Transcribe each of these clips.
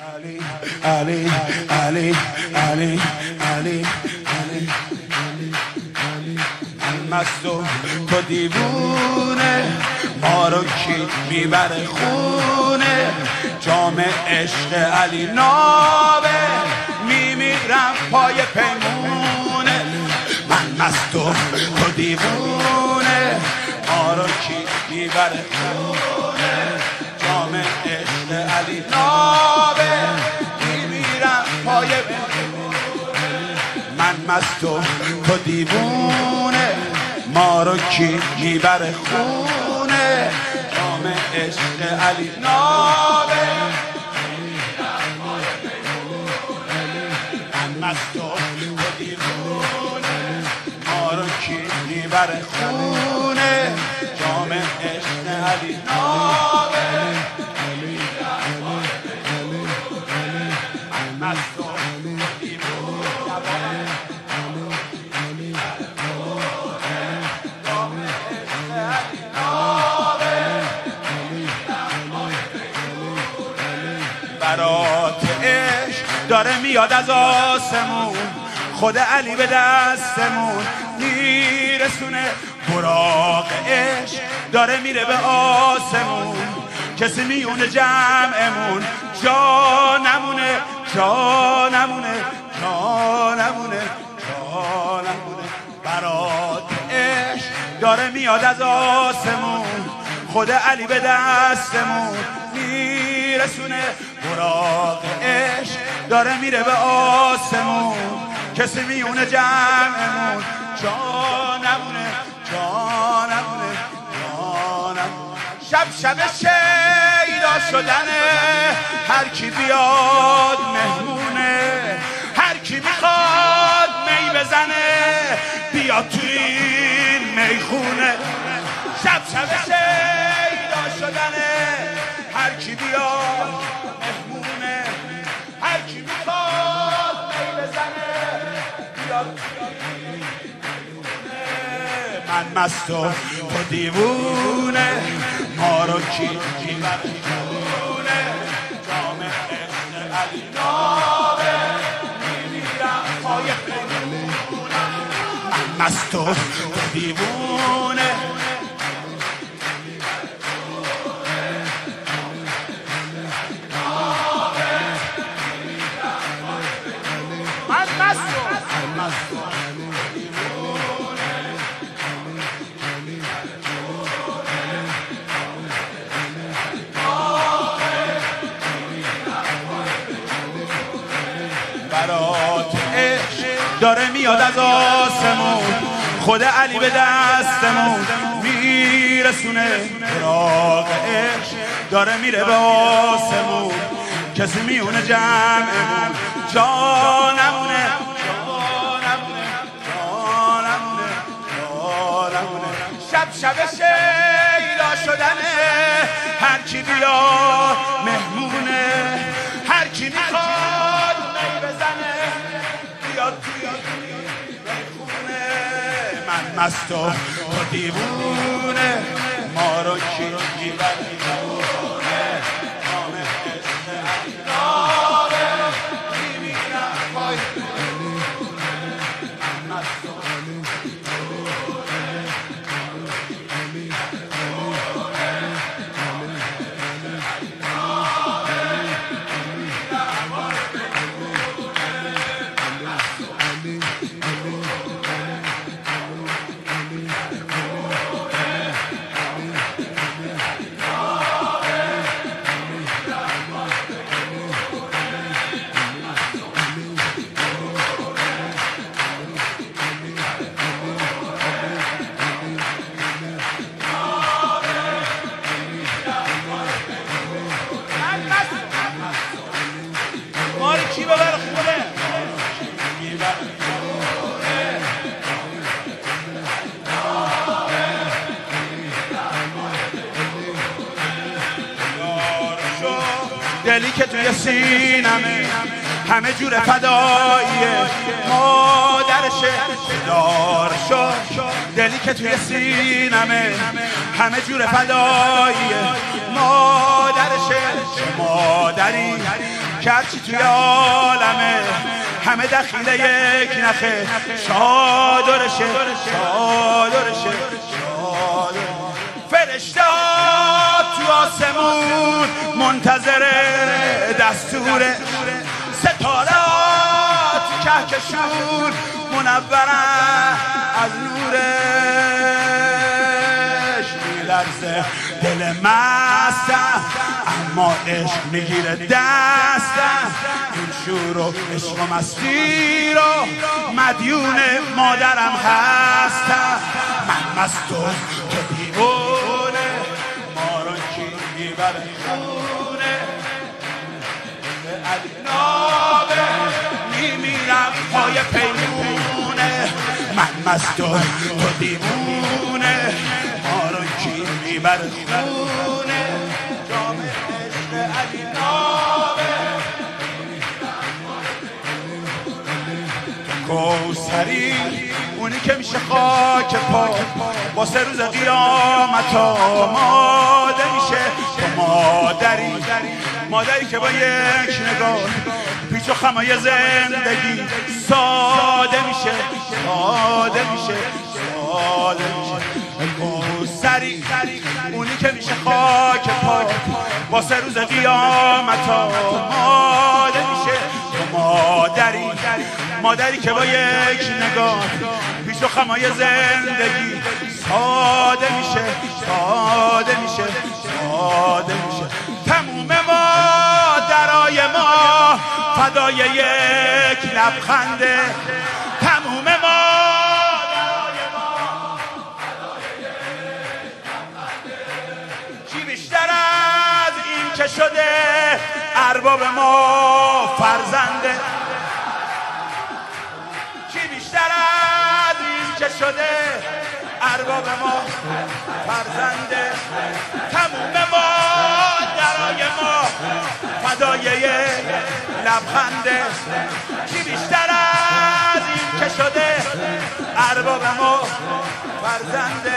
علی علی علی علی علی مست و تو دیوونه، ما رو کی میبره خونه، جام عشق علی نابه، میمیرم پای پیمونه. من مست و تو دیوونه، ما رو کی میبره خونه، جام عشق علی نابه، میمیرم پای پیمونه. من مست و تو دیوونه، ما رو کی میبره خونه، جام عشق علی نابه. من مست و تو دیوونه، ما رو کی میبره خونه، جام عشق علی نابه. من مست و برات عشق داره میاد از آسمون، خود علی به دستمون میرسونه. براق عشق داره میره به آسمون، کسی میونه جمعمون، جا نمونه جا نمونه جا نمونه جا نمونه. برات عشق داره میاد از آسمون، خود علی به دستمون میرسونه. براق عشق داره میره به آسمون، کسی میونه جمعمون، جا نمونه جا نمونه جا نمونه. شب شب شیدا شدنه، هر کی بیاد مهمونه، هر کی میخواد می بزنه بیاد تو این میخونه. شب شب شیدا شدنه، هر کی بیاد مهمونه، هر کی میخواد می بزنه بیاد تو این میخونه. من مست و تو دیوونه، ما رو کی میبره خونه، جام عشق علی نابه، میمیرم پای پیمونه. من مست و تو دیوونه، برات عشق داره میاد از آسمون، خود علی به دستمون میرسونه. براق عشق داره میره به آسمون، کسی میونه جمعمون، جا نمونه جا نمونه جا نمونه جا نمونه. شب شب شیدا شدنه، هر کی بیاد مهمونه، هر کی میخواد می بزنه بیاد توی خونه. من مست و تو دیوونه، ما رو کی میبره خونه، جام عشق علی نابه، میمیرم پای پیمونه. من مست و کی ببر خونه، دلی که توی سینمه همه جور فداییه، مادرشه دار شو. دلی که توی سینمه همه جور فداییه، مادرشه. مادری که هرچی توی عالمه همه دخیل یک نخه شادرشه فرشته تو آسمون منتظر دستور ستاره تو کهکشون منورن از نورش میلرزه دل مستم اما عشق میگیره دستم این شور و عشق و مستی رو مدیون مادرم هستم من مست و تو دیوونه ما رو کی میبره خونه علی نابه میمیرم پای پیمونه من مست و تو دیوونه ما رو کی میبره خونه جام عشق علی نابه کوثری اونی که میشه خاک پا واسه روز قیامت آماده میشه تو مادری که با یک نگاه پیچ و خمای زندگی ساده میشه کوثری اونی که میشه خاک پا واسه روز قیامت آماده میشه تو مادری که با یک نگاه پیش و خمای زندگی ساده میشه تموم مادرای ما فدای یک لبخنده تموم مادرای ما فدای یک لبخنده چی بیشتر از این که شده ارباب ما فرزنده که شده ارباب ما فرزنده تموم مادرای ما فدای یک لبخنده کی بیشتر از این که شده ارباب ما فرزنده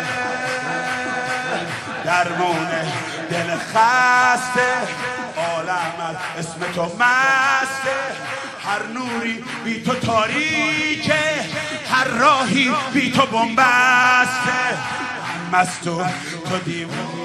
درمون دل خسته عالم اسم تو مسته هر نوری بی تو تاریکه هر راهی بی تو بنبسته مست و تو دیوونه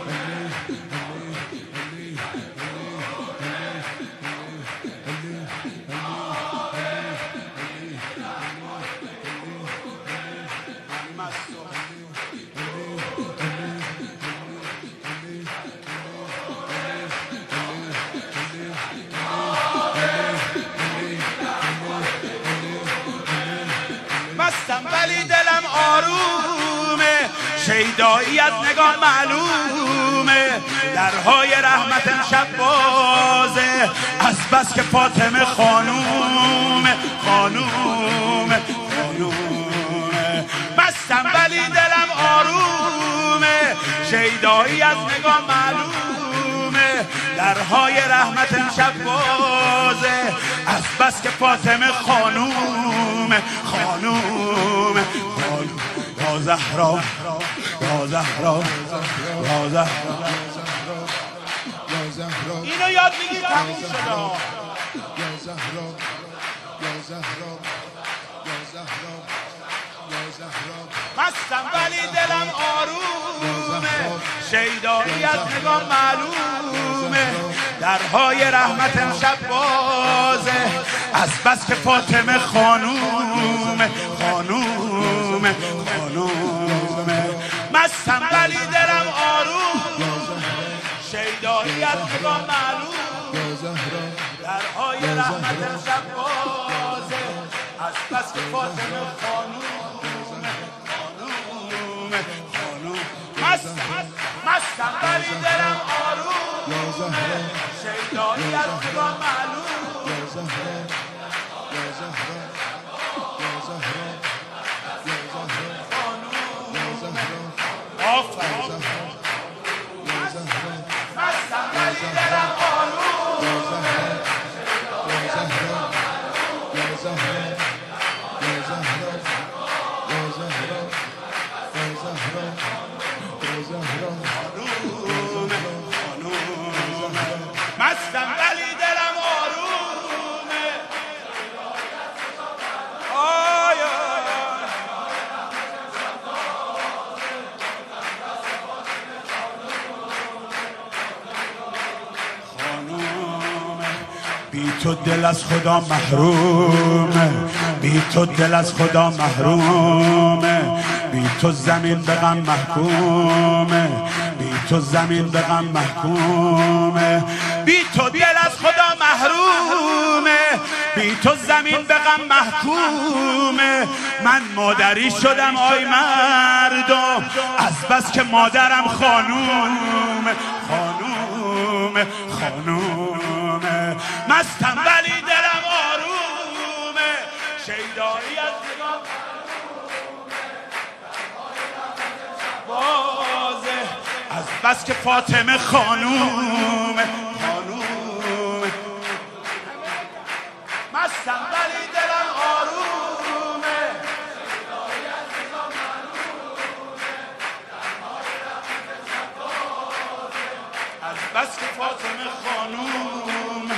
مستم ولی دلم آرومه شیدایی از نگاه معلومه درهای رحمت امشب بازه از بس که فاطمه خانومه مستم ولی دلم آرومه شیدایی از نگاه معلومه درهای رحمت امشب بازه از بس که فاطمه خانومه یا زهرا اینو یاد میگیر تموم شده مستم ولی دلم آرومه شیدایی از نگاه معلومه درهای رحمت امشب بازه از بس که فاطمه خانومه مستم ولی دلم آرومه شیدایی از نگاه معلومه درهای رحمت امشب بازه از بس که فاطمه خانومه مستم ولی دلم آرومه شیدایی از نگاه معلومه مستم ولی دلم آرومه مستم ولی دلم بی تو دل از خدا محرومه، بی تو دل از خدا محرومه، بی تو زمین به غم محکومه، بی تو زمین به غم محکومه، بی تو دل از خدا محرومه، بی تو زمین به غم محکومه. من مادری شدم آی مردم، از بس که مادرم خانومه، خانومه، خانومه. مستم ولی دلم آرومه، شیدایی از نگاه بازه، از بس که فاطمه خانومه، خانومه. مستم ولی دلم آرومه، شیدایی از نگاه از بس که فاطمه خانوم.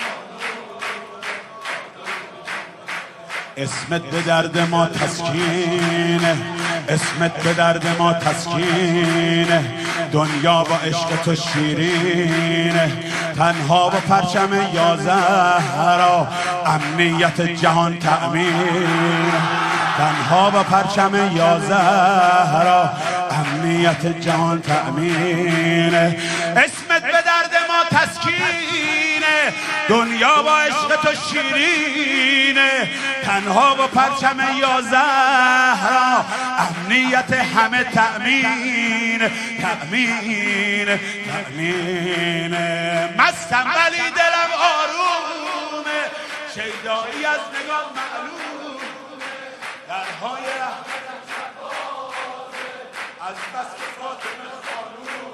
اسمت به درد ما تسکینه، اسمت به درد ما تسکینه، دنیا با عشق تو شیرینه، تنها با پرچم یا زهرا امنیت جهان تأمین، تنها با پرچم یا زهرا امنیت جهان تأمینه. اسمت به درد ما تسکینه، دنیا با عشق تو شیرینه، تنها با پرچم یا زهرا امنیت همه تأمین، تأمین، تأمین. مستم ولی دلم آرومه، شیدایی از نگاه معلوم، درهای رحمتم شفاعته، از بس که فاطمه خانوم.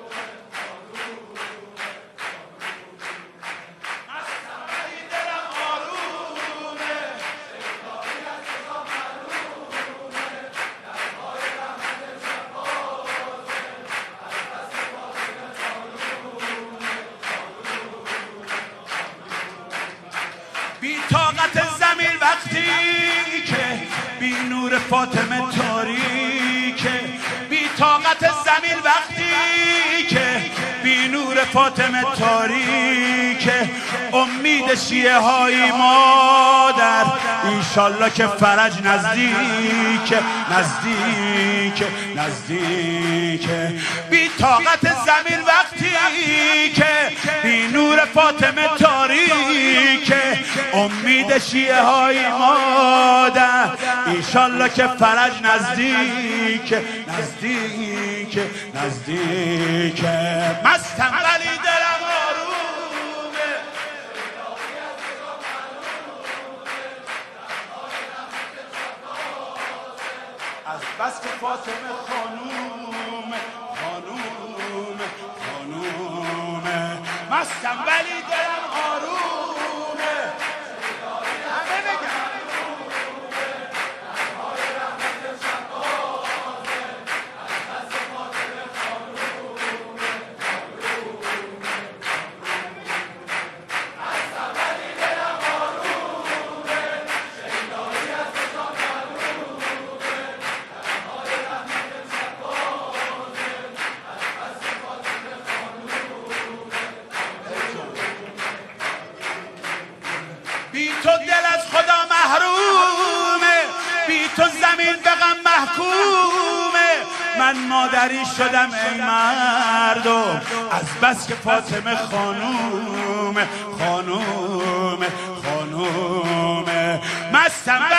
مستم ولی دلم آرومه، شیدایی از نگاه معلومه، درهای رحمتم شفاعته، از بس که فاطمه خانوم. بی طاقت زمین وقتی که بی نور فاطمه تاریکه، بی طاقت زمین وقتی که بی نور فاطمه تاریکه، امید شیعه های مادر انشالله که فرج نزدیکه، نزدیکه، نزدیکه. بی طاقت زمین وقتی که بی نور فاطمه تاریکه، امید شیعه های مادر انشالله که فرج نزدیکه، نزدیکه، نزدیکه. مستم ولی دلم آرومه، از بس که فاطمه خانومه، خانومه، خانومه. مستم ولی دلم آرومه، همه بگم بی تو دل از خدا محرومه، بی تو زمین به غم محکومه. من مادری شدم ای مردم، از بس که فاطمه خانومه، خانومه، خانومه. مستم